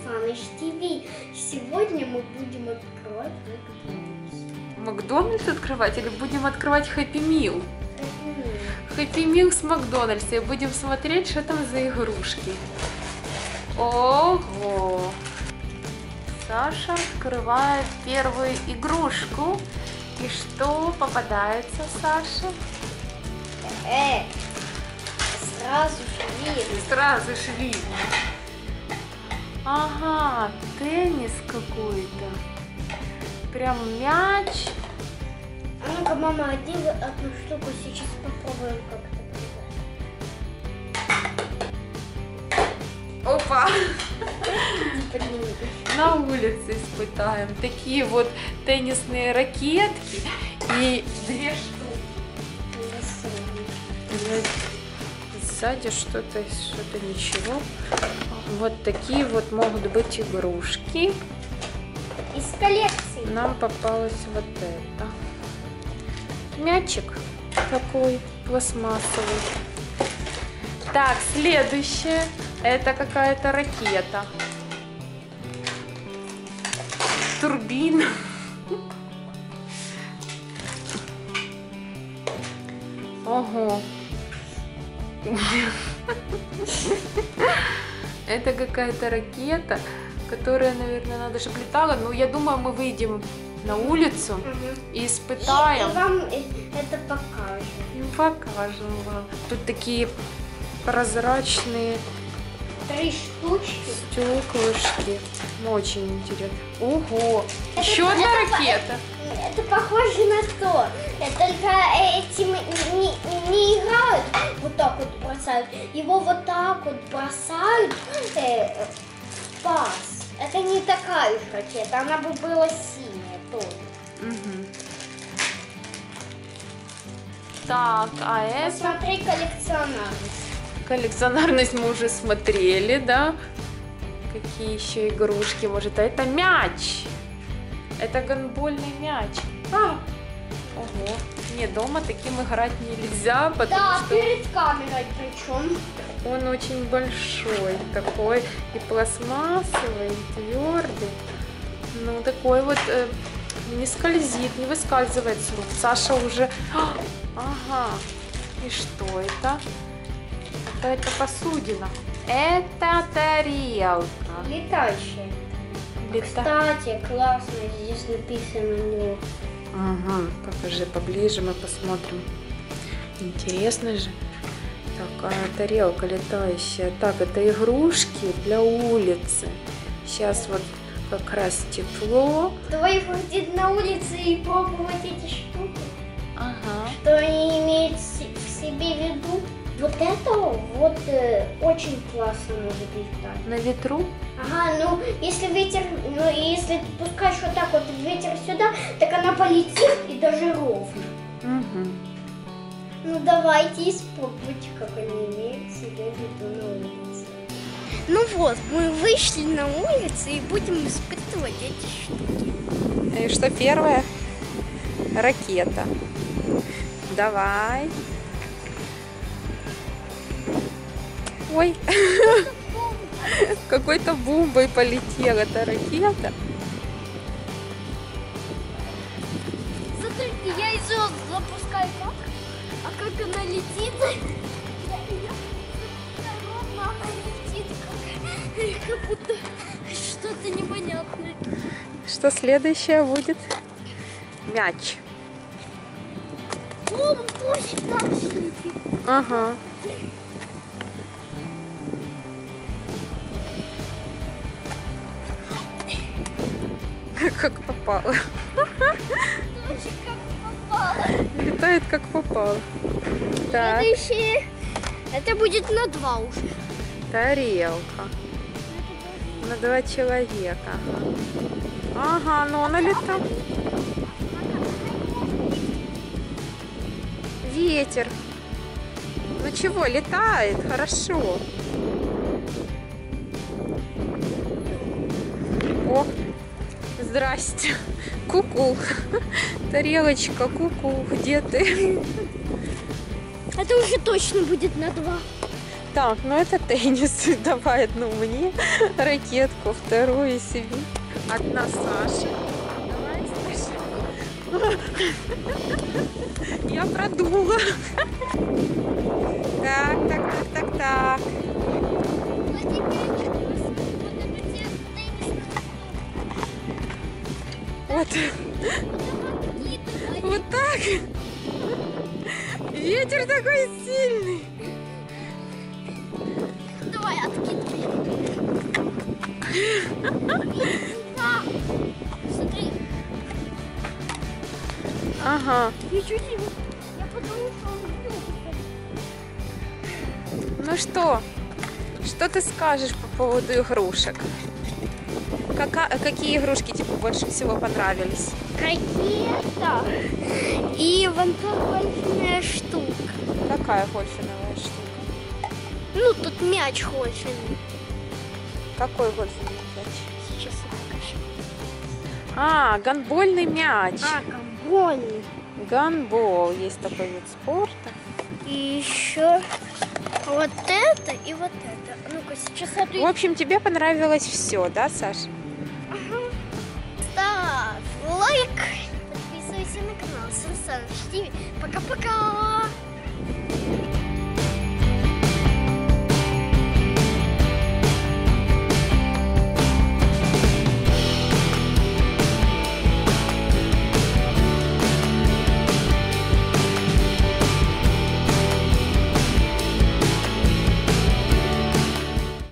Саныч ТВ. Сегодня мы будем открывать Макдональдс открывать или будем открывать Хэппи Мил? Хэппи Мил с Макдональдса. И будем смотреть, что там за игрушки. Ого! Саша открывает первую игрушку. И что попадается, Саша? Сразу же видно. Сразу же видно. Ага, теннис какой-то. Прям мяч. А ну-ка, мама, одну штуку сейчас попробуем как-то. Опа! На улице испытаем. Такие вот теннисные ракетки и 2 штуки. Сзади что-то ничего. Вот такие вот могут быть игрушки. Из коллекции. Нам попалось вот это. Мячик такой пластмассовый. Так, следующее. Это какая-то ракета. Турбина. Ого. Это какая-то ракета, которая, наверное, надо, чтобы летала. Но я думаю, мы выйдем на улицу и испытаем. И вам это покажем. И покажем вам. Тут такие прозрачные 3 штучки. стеклышки. Очень интересно. Ого! Еще одна ракета. Это похоже на то. Только этим не играют, вот так вот бросают. Его вот так вот бросают в пас. Это не такая уж ракета, она бы была синяя тоже. Угу. Так, а это... Смотри, коллекционарность. Коллекционарность мы уже смотрели, да? Какие еще игрушки? Может, это мяч? Это гандбольный мяч. Ого. Не, дома таким играть нельзя, потому да, что... перед камерой причем. Он очень большой такой. И пластмассовый, и твердый. Ну, такой вот не скользит, не выскальзывает с рук. Саша уже... Ага. И что это? Какая-то посудина. Это тарелка. Летающая. Кстати, классно здесь написано у него. Ага, покажи поближе, мы посмотрим. Интересно же. Такая тарелка летающая. Так, это игрушки для улицы. Сейчас вот как раз тепло. Давай выходить на улицу и пробовать эти штуки. Ага. Что они имеют в себе в виду? Вот это вот очень классно может летать. На ветру? Ага, ну если ветер, ну если ты пускаешь вот так вот ветер сюда, так она полетит и даже ровно. Угу. Ну давайте испробуйте, как они имеют в себе в виду на улице. Ну вот, мы вышли на улицу и будем испытывать эти штуки. И что первое? Ракета. Давай. Ой, какой-то бомбой полетела эта ракета. Смотрите, я еще запускаю так, а как она летит, ровно она летит, как будто что-то непонятное. Что следующее будет? Мяч. О, точно так же летит. Ага. Как попало. Точно как попало. Летает как попало. Так, Следующее, это будет на 2 уже. тарелка. На 2 человека. Ага, ну она летает. Ветер. Ну чего, летает, хорошо. О, здрасте. Ку-ку. Тарелочка, ку-ку, где ты? Это уже точно будет на 2. Так, ну это теннис. Давай одну мне ракетку, вторую себе. Одна Саше. Давай, Саша. Я продула. Так. Вот. Вот так. Ветер такой сильный. Давай, откидывай. Смотри. Ага. Ничего себе. Я подумала, что он бьет. Ну что ты скажешь по поводу игрушек? Какие игрушки тебе больше всего понравились? Ракета и вантовольная штука. Какая гольфиновая штука? Ну, тут мяч гольфиный. Какой гольфиновый мяч? Сейчас я покажу. А, гандбольный мяч. гандбольный. Гандбол. Есть такой вид спорта. И еще вот это и вот это. Ну-ка, сейчас В общем, тебе понравилось все, да, Саша? ставь лайк, подписывайся на канал Сан Саныч ТВ. Пока-пока!